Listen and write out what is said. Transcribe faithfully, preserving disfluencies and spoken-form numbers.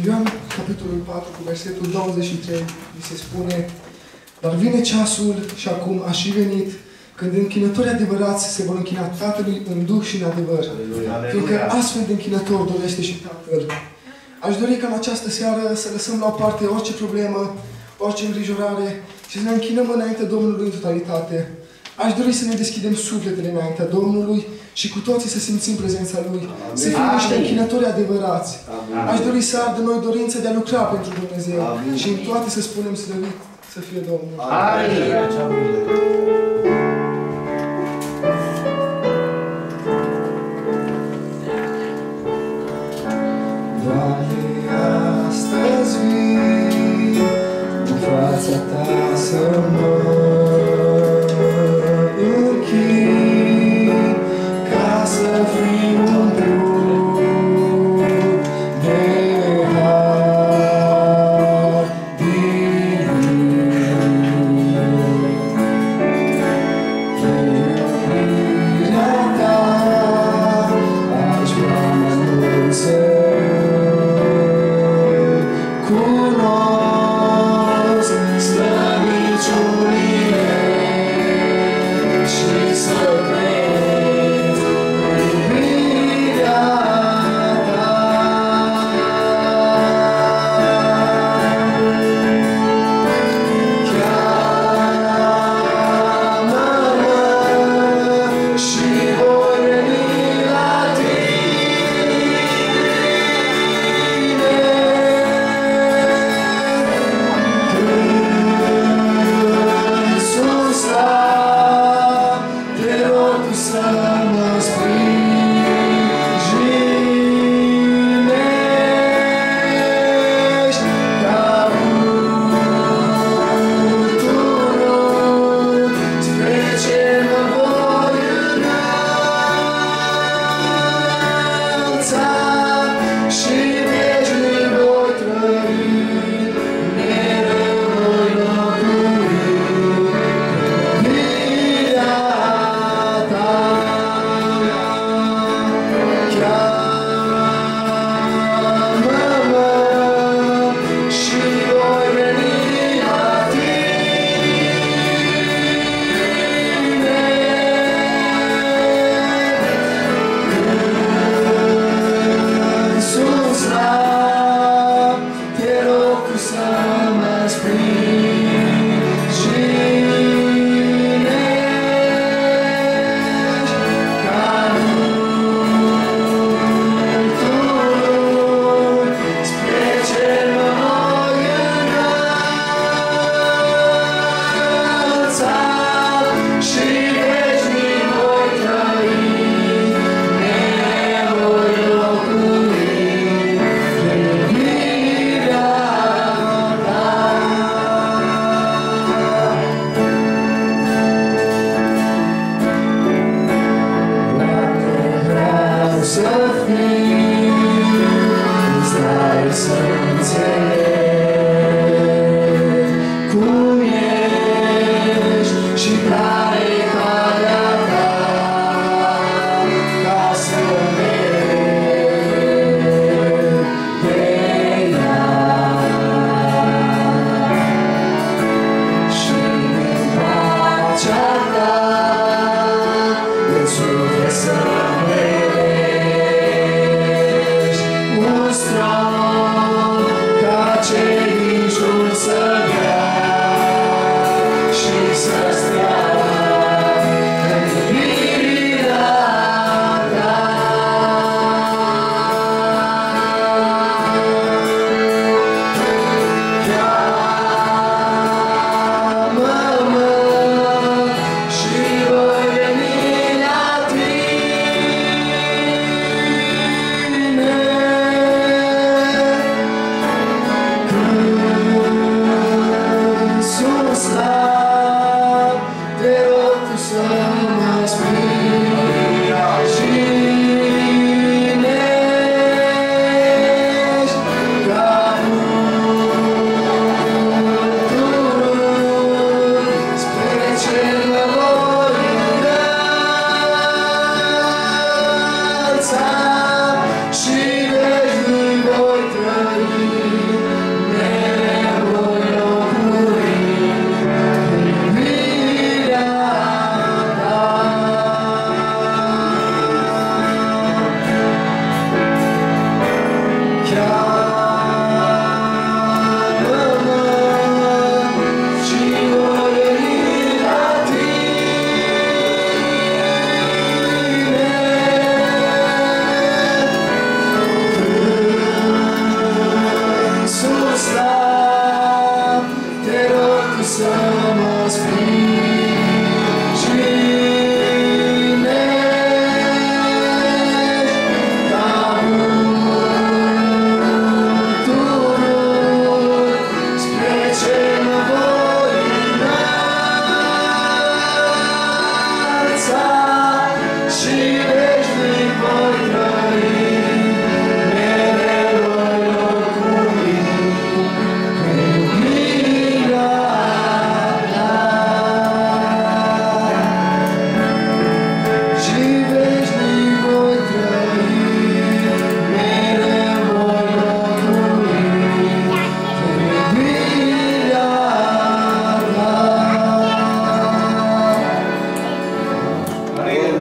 Ioan, capitolul patru, cu versetul douăzeci și trei, mi se spune: dar vine ceasul și acum a și venit, când închinătorii adevărați se vor închina Tatălui în Duh și în adevăr. Aleluia. Fiindcă astfel de închinător dorește și Tatăl. Aș dori ca în această seară să lăsăm la o parte orice problemă, orice îngrijorare și să ne închinăm înaintea Domnului în totalitate. Aș dori să ne deschidem sufletele înaintea Domnului și cu toții să simțim prezența Lui. Amin. Să fim niște închinători adevărați. Amin. Aș dori să ardă noi dorința de a lucra pentru Dumnezeu. Amin. Și în toate să spunem slăvit să fie Domnul. Amin. Amin.